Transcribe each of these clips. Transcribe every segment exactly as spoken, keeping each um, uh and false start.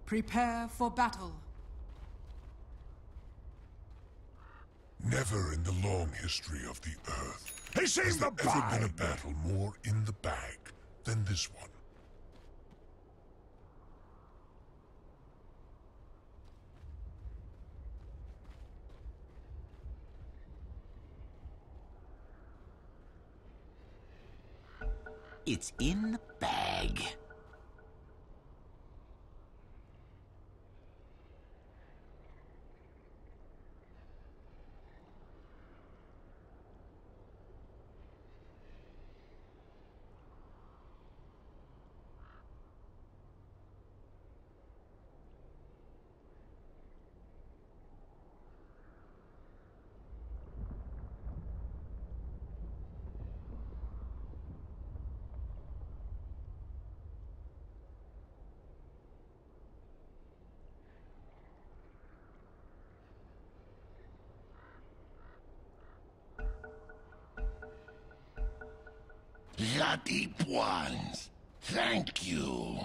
Prepare for battle. Never in the long history of the Earth He seemed has there the ever been a bag. battle more in the bag than this one. It's in the bag. The Deep Ones, thank you.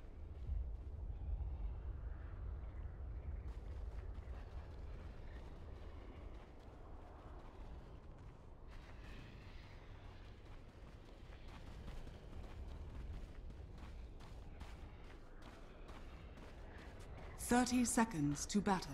Thirty seconds to battle.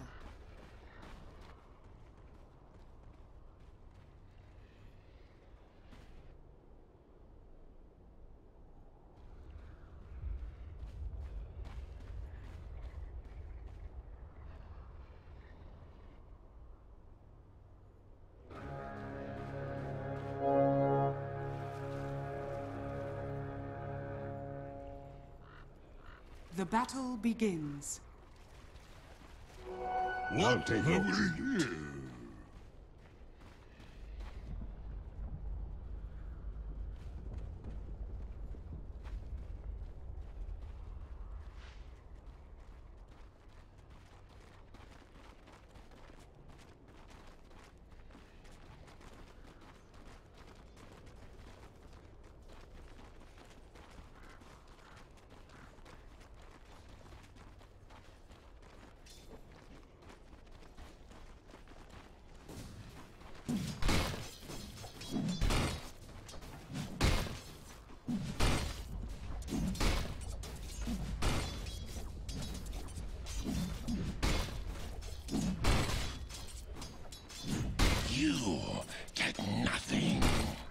The battle begins. I'll take over you. You get nothing.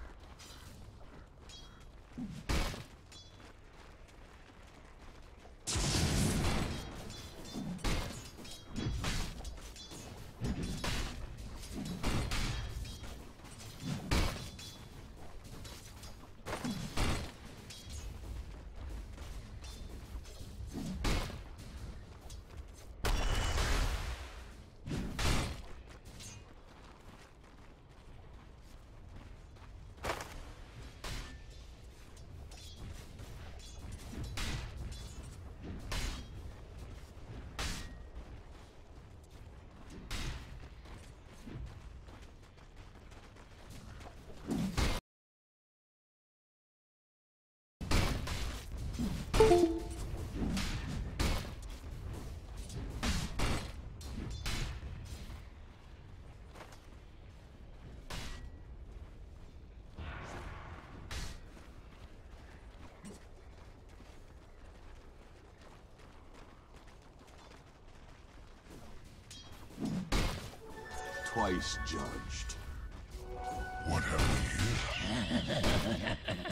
Twice judged. What have we here?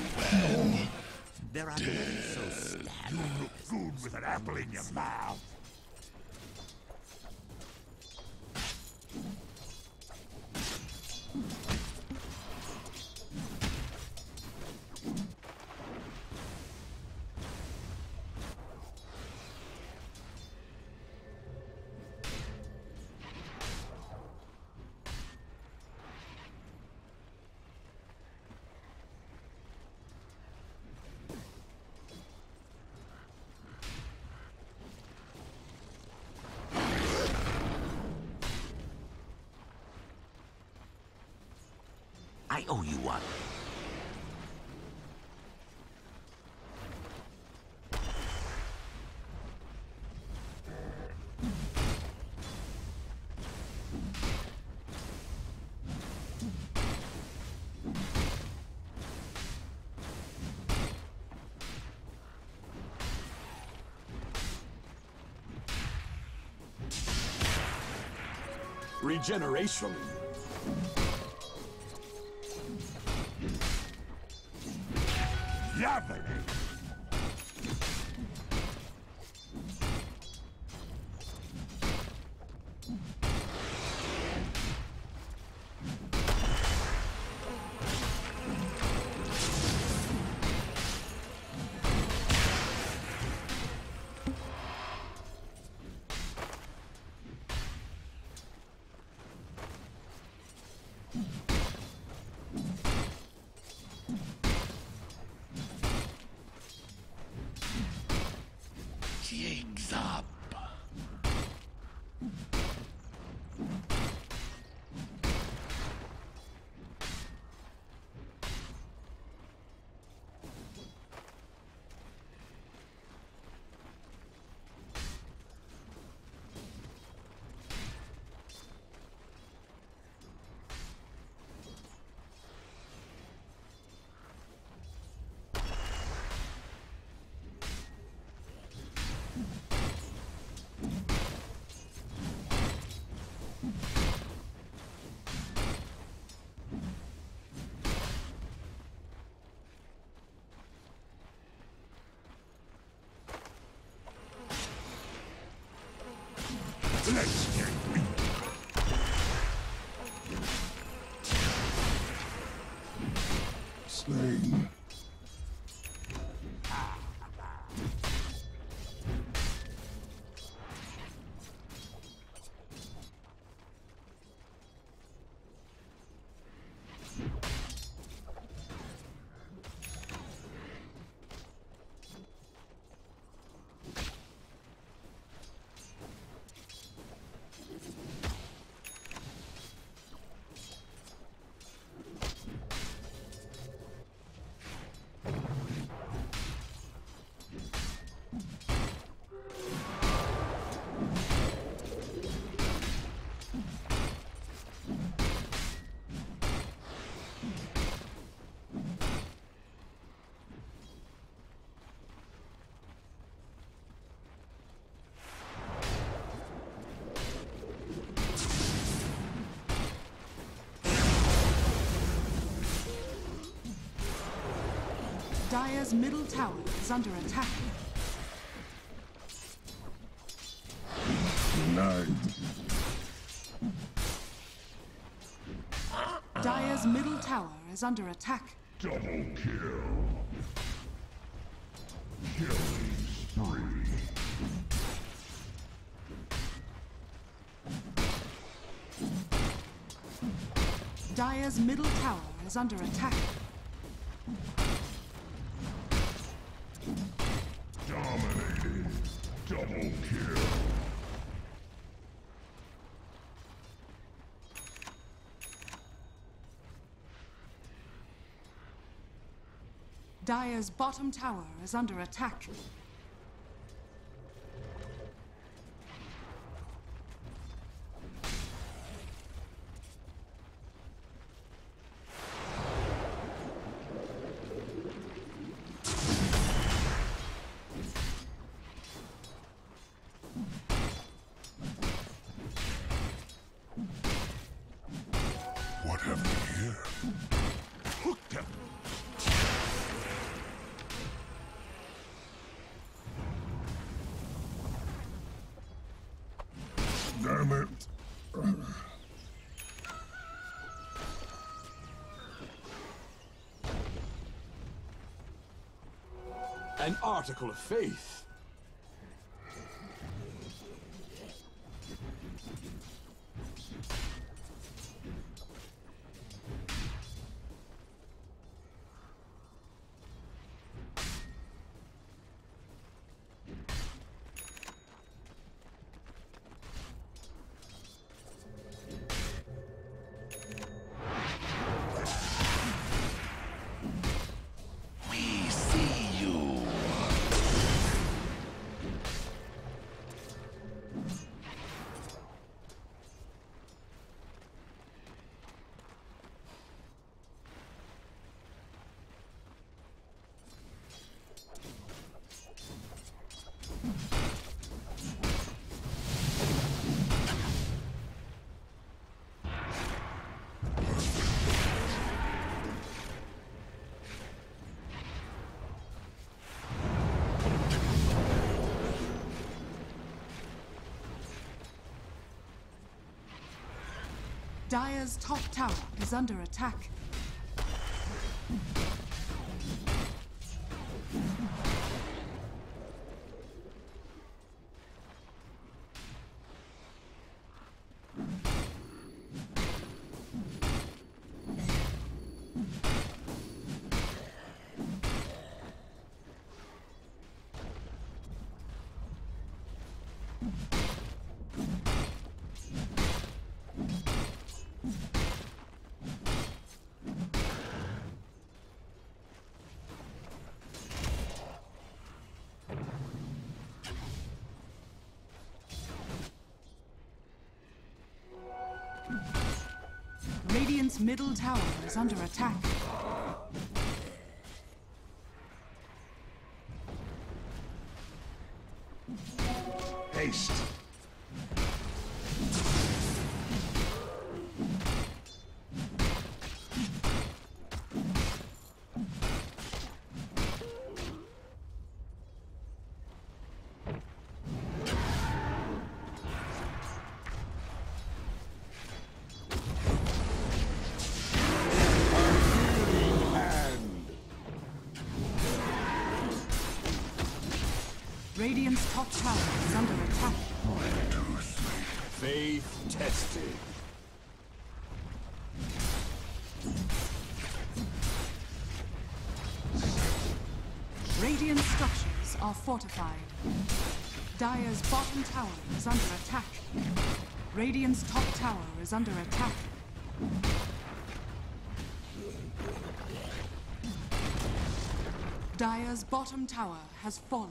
There are many so stabbed. Good with an apple in your mouth. I owe you one. Regeneration. Javelin. Jigs up. Let's get me. Slain. Dire's middle tower is under attack. Night. Dire's middle tower is under attack. Double kill. Killing spree. Dire's middle tower is under attack. Dominated. Double kill. Dire's bottom tower is under attack. What have we here? Hooked him. Damn it. An article of faith. Dire's top tower is under attack. Radiant's middle tower is under attack. Haste. Radiant's top tower is under attack. Faith tested. Radiant structures are fortified. Dire's bottom tower is under attack. Radiant's top tower is under attack. Dire's bottom tower has fallen.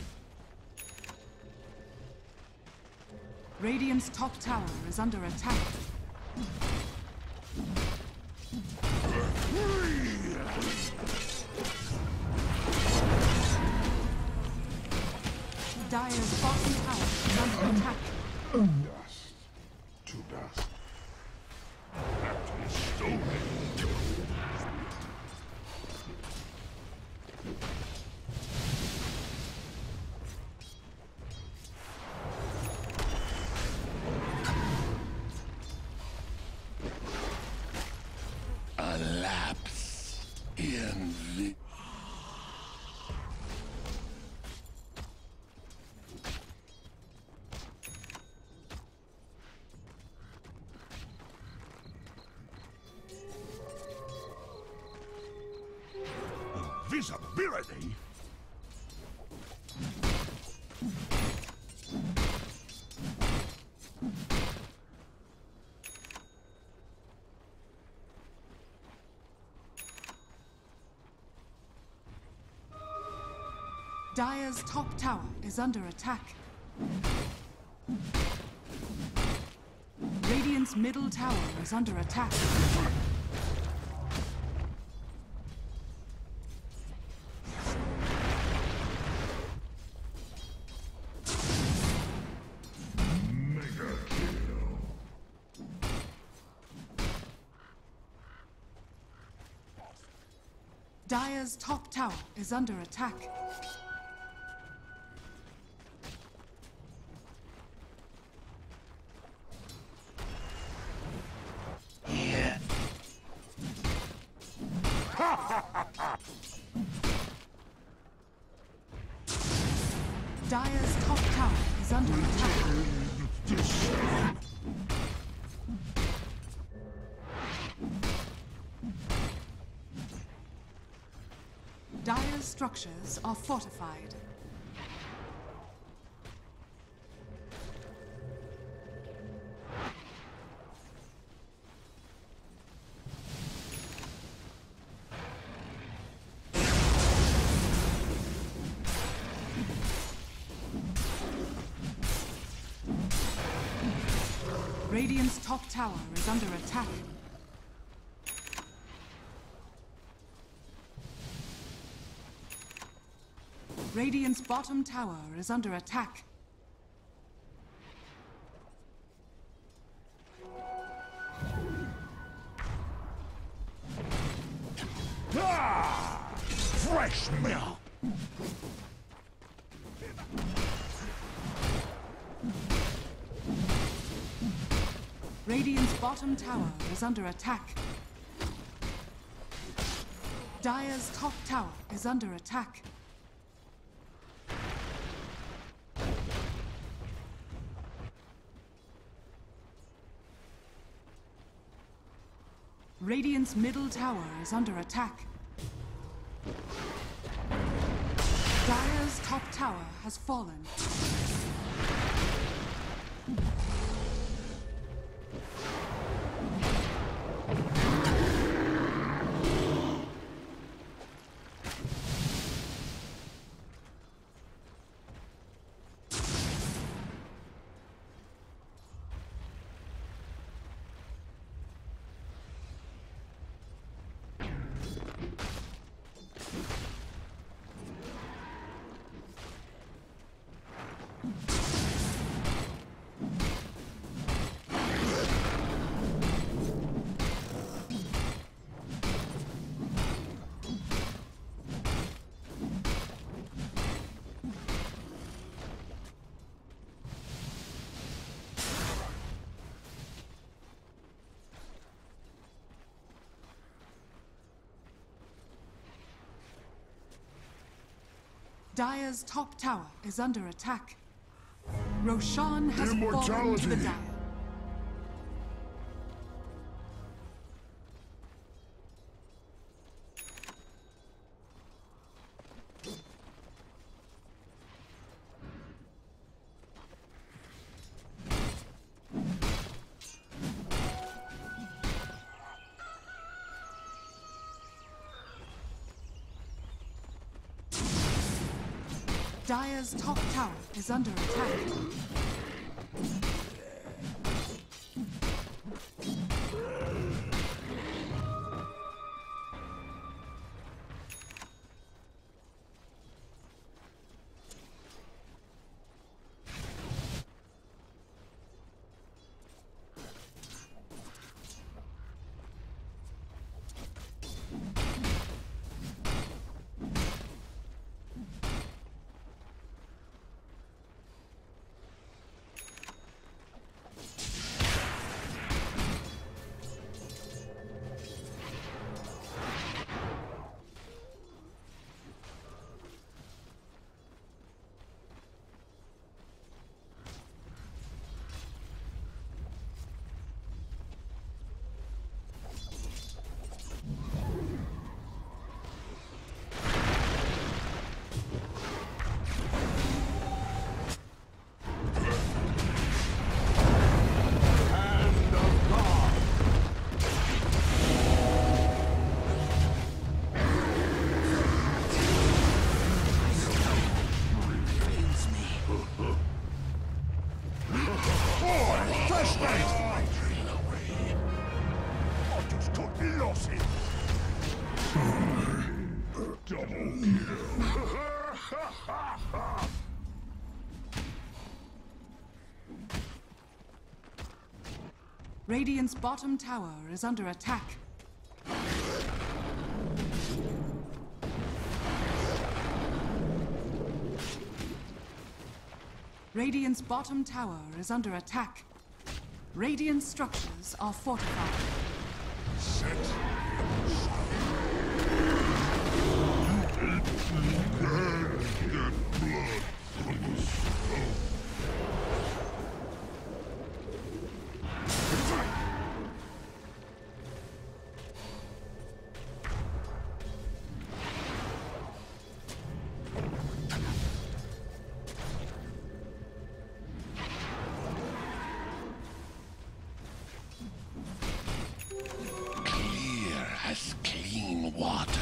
Radiant's top tower is under attack. Dire's bottom tower is under attack. Dust to dust. Captain Stone. A lapse in the... Invisibility? Dire's top tower is under attack. Radiant's middle tower is under attack. Mega kill. Dire's top tower is under attack. Dire's top tower is under attack. Dire's structures are fortified. Radiant's top tower is under attack. Radiant's bottom tower is under attack. Ah! Fresh milk. Radiant's bottom tower is under attack. Dire's top tower is under attack. Radiant's middle tower is under attack. Dire's top tower has fallen. Dire's top tower is under attack. Roshan has fallen to the Dire. Dire's top tower is under attack. Radiant's bottom tower is under attack. Radiant's bottom tower is under attack. Radiant structures are fortified. Set. Clear as clean water.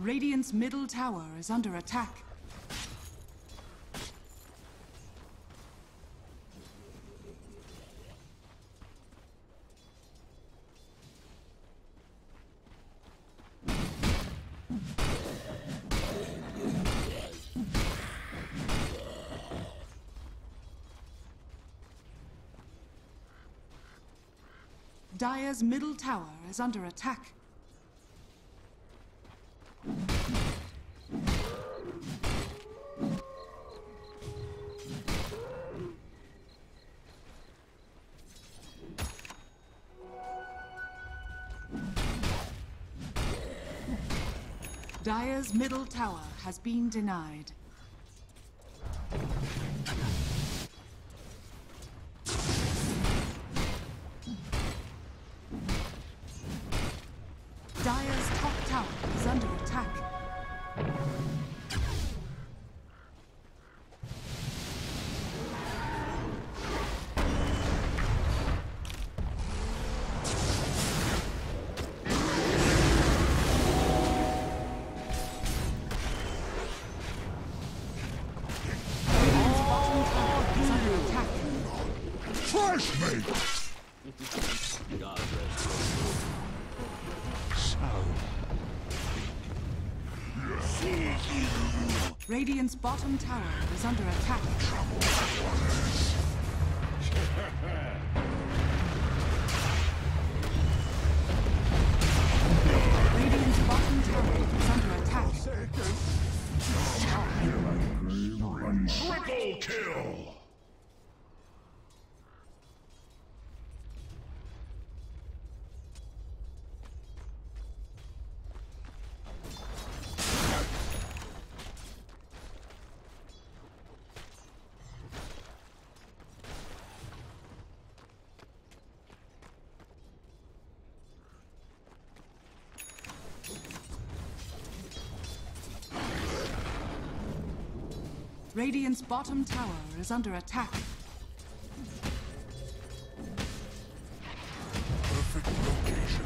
Radiant's middle tower is under attack. Dire's middle tower is under attack. Dire's middle tower has been denied. Dire's top tower is under attack. Radiant's bottom tower is under attack. Radiant's bottom tower is under attack. Triple kill! Radiant's bottom tower is under attack. Perfect location.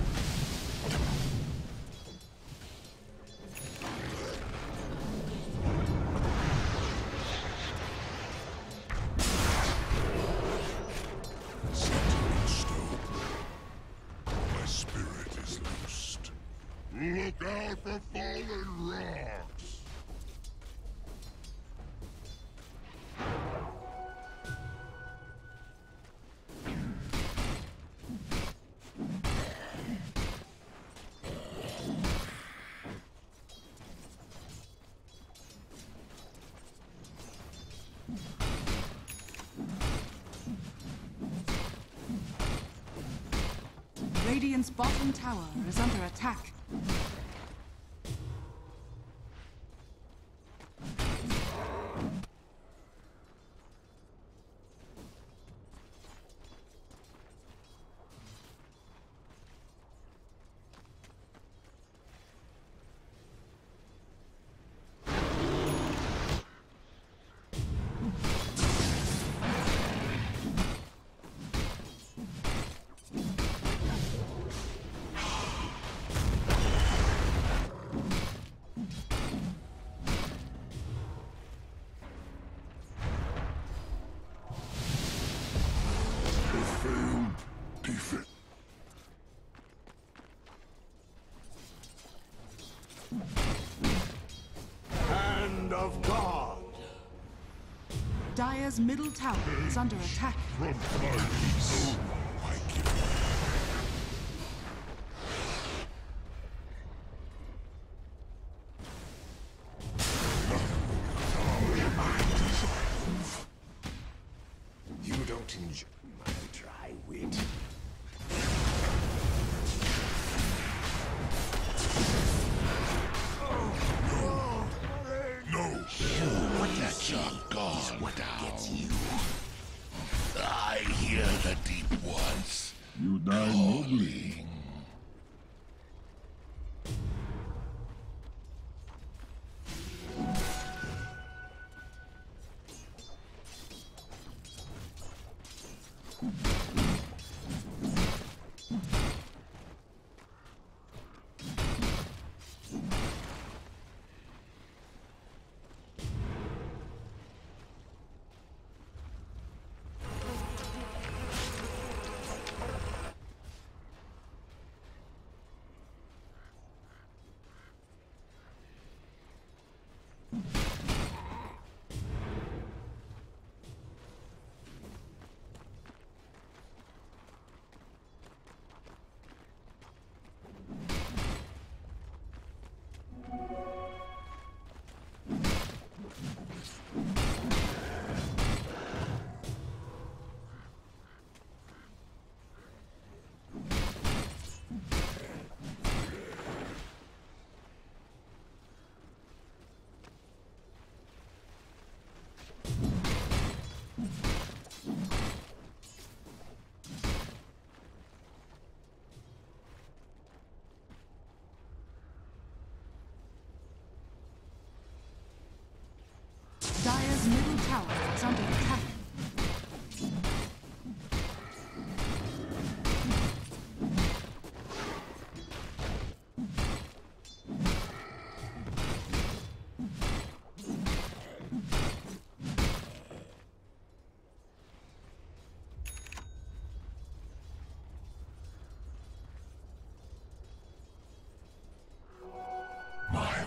Set in stone. My spirit is loosed. Look out for fallen rocks! Radiant's bottom tower is under attack. Defense. Hand of God. Dire's middle tower is under attack. From Paris. I give You don't enjoy my dry wit. Gone what gets you. I hear the deep ones. You die nobly.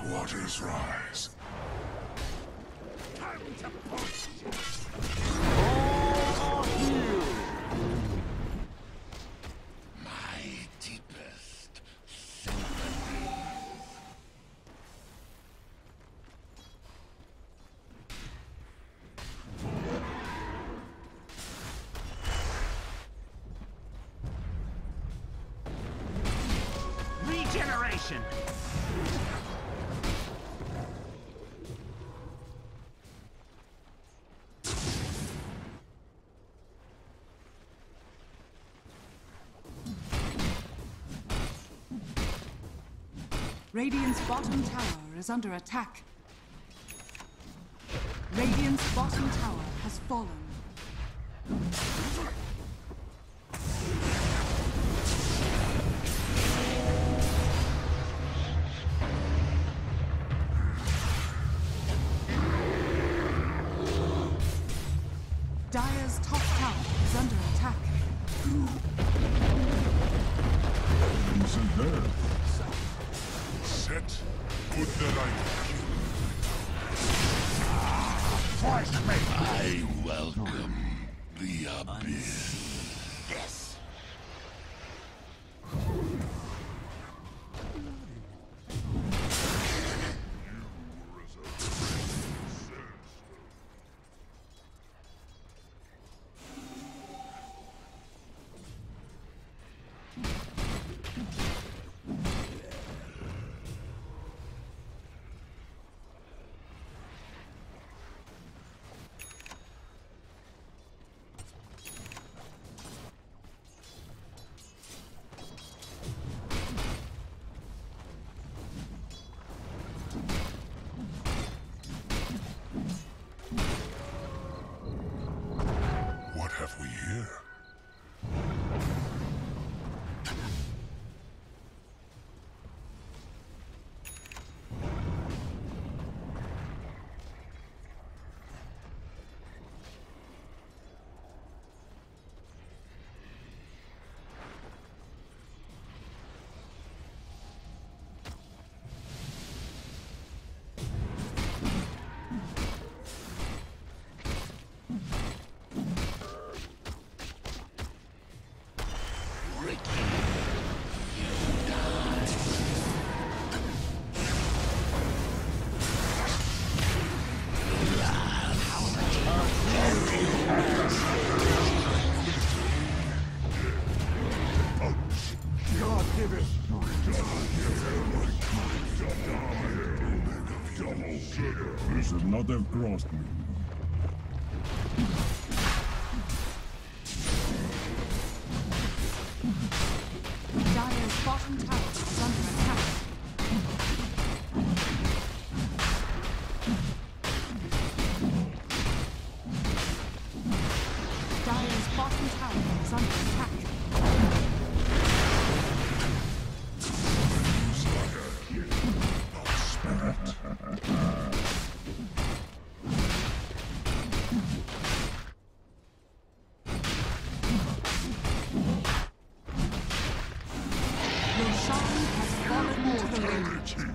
Waters rise. Time to push. My deepest sympathies. Regeneration! Radiant's bottom tower is under attack. Radiant's bottom tower has fallen. Dire's top tower is under attack. Isn't there? Set. Good that I I welcome the abyss. Yes! What have we here? God give it. You should not have crossed me. Dire's bottom tower is under attack. Dire's bottom tower is under attack. Roshan has fallen to the Radiant.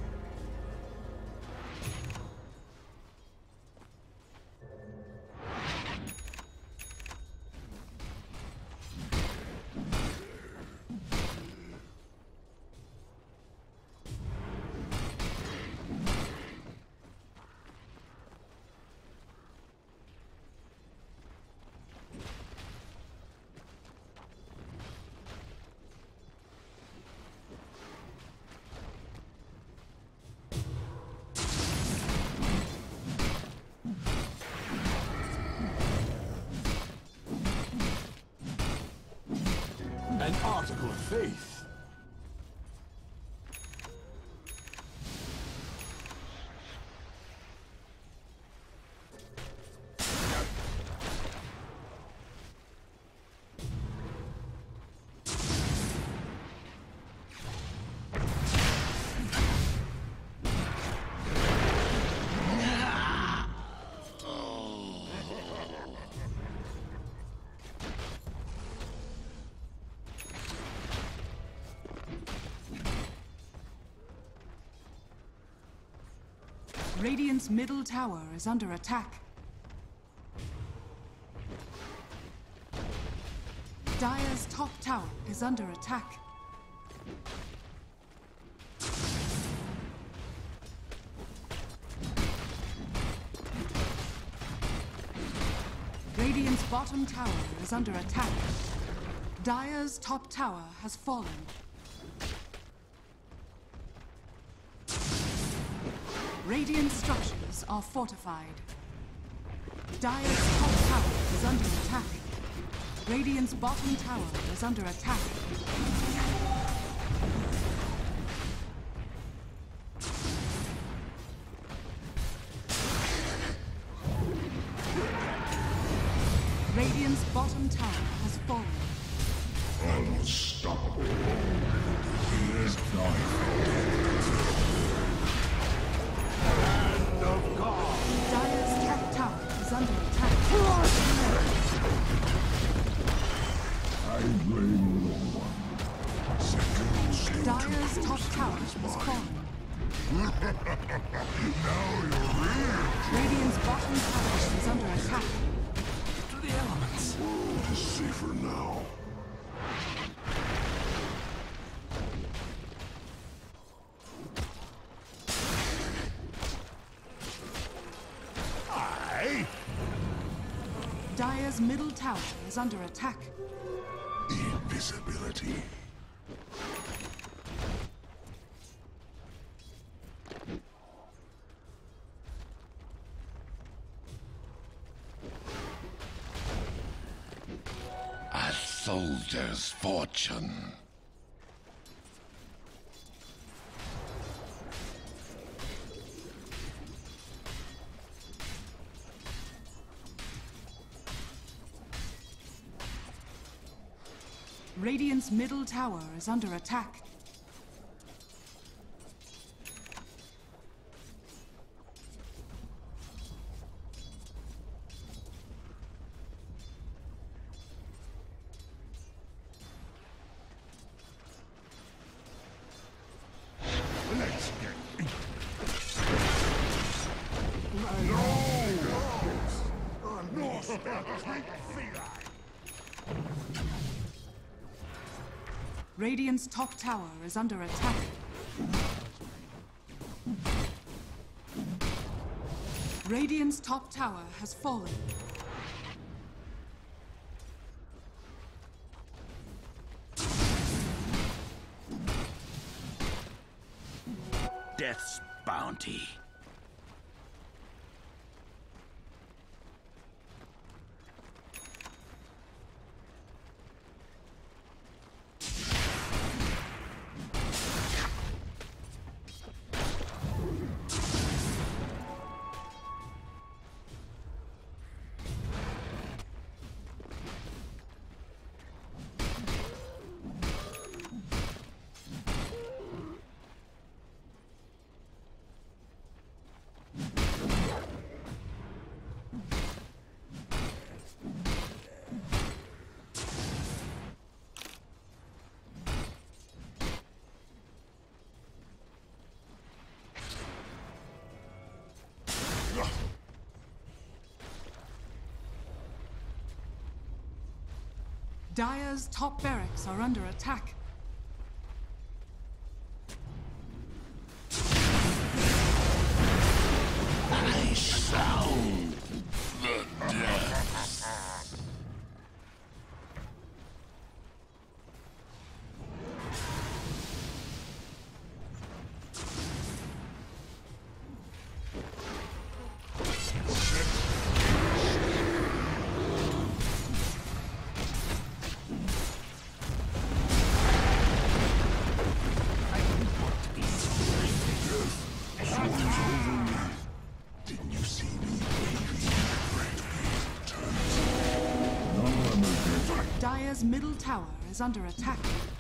An article of faith. Radiant's middle tower is under attack. Dire's top tower is under attack. Radiant's bottom tower is under attack. Dire's top tower has fallen. Radiant structures are fortified. Dire's top tower is under attack. Radiant's bottom tower is under attack. Radiant's bottom tower has fallen. Unstoppable. He is not. Of God. Dire's top tower is under attack. I blame no one. Second Dire's top tower has fallen. Now you're real. Radiant's bottom tower is under attack. To the elements. World is safer now. I Dire's middle tower is under attack. invisibility. A soldier's fortune. Radiant's middle tower is under attack. Let's get Radiant's top tower is under attack. Radiant's top tower has fallen. Death's bounty. Dire's top barracks are under attack. I sound the depths. Didn't you see me, baby? Dire's middle tower is under attack.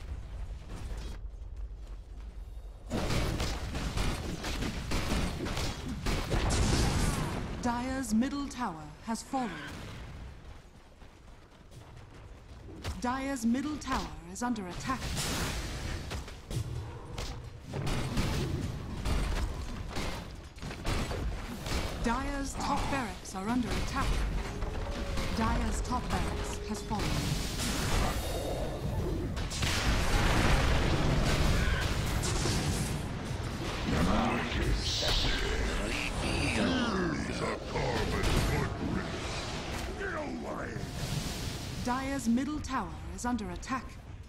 Dire's middle tower has fallen. Dire's middle tower is under attack. Dire's top barracks are under attack. Dire's top barracks has fallen. Dire's middle tower is under attack.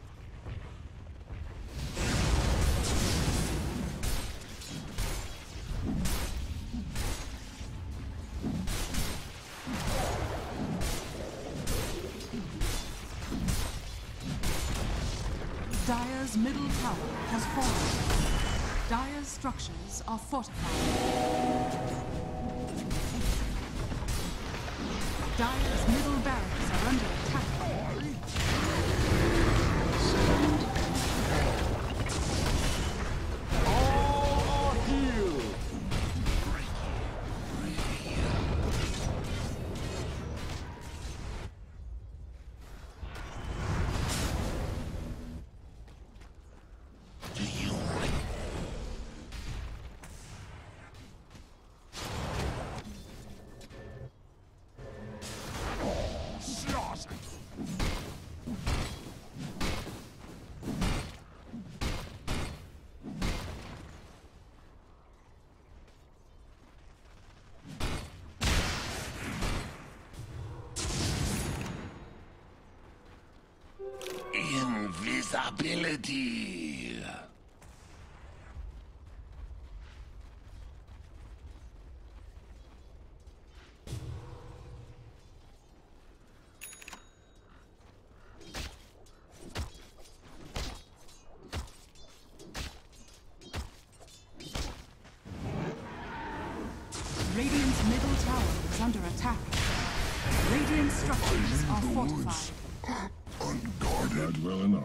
Dire's middle tower has fallen. Dire's structures are fortified. Dire's middle barracks are under attack. All are healed. Do you Slaughter! invisibility? Radiant's middle tower is under attack. Radiant structures are fortified. Unguarded. Not well enough.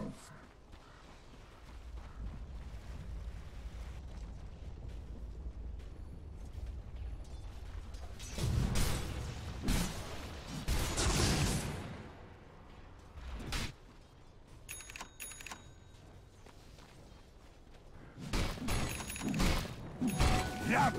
Yep.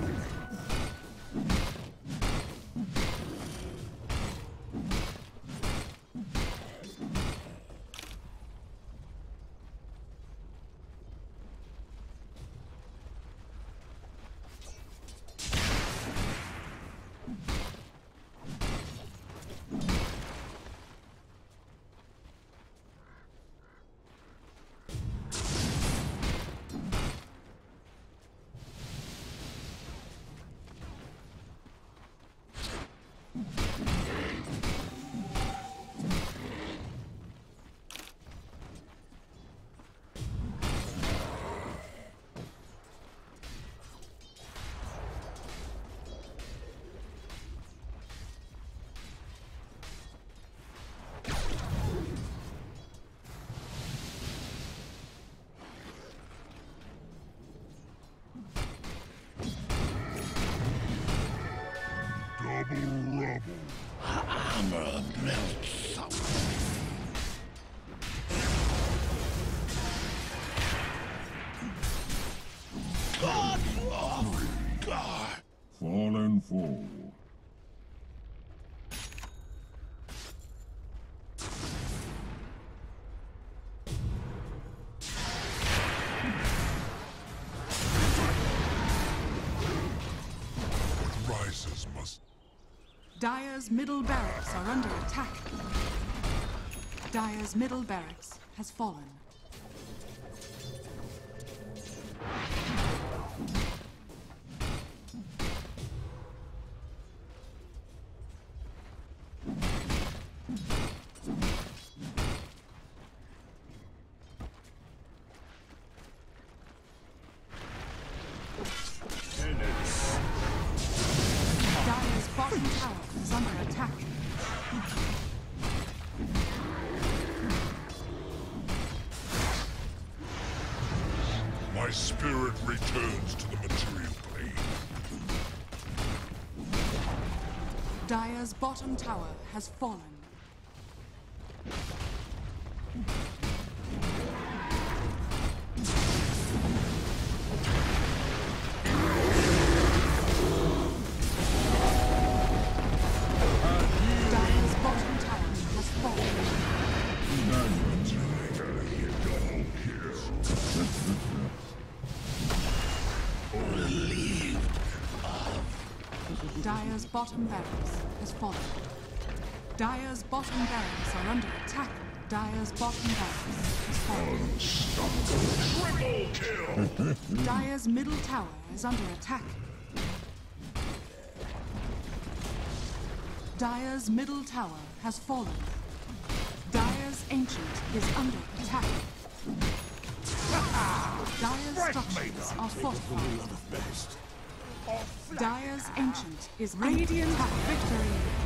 Double rubble. Armor melts away. God of God. Fallen foe. What rises must. Dire's middle barracks are under attack. Dire's middle barracks has fallen. Dire's bottom tower is under attack. My spirit returns to the material plane. Dire's bottom tower has fallen. Dire's bottom barracks has fallen. Dire's bottom barracks are under attack. Dire's bottom barracks has fallen. Triple kill! Dire's middle tower is under attack. Dire's middle tower has fallen. Dire's ancient is under attack. Dire's structures are fortified. Dire's ancient is radiant victory.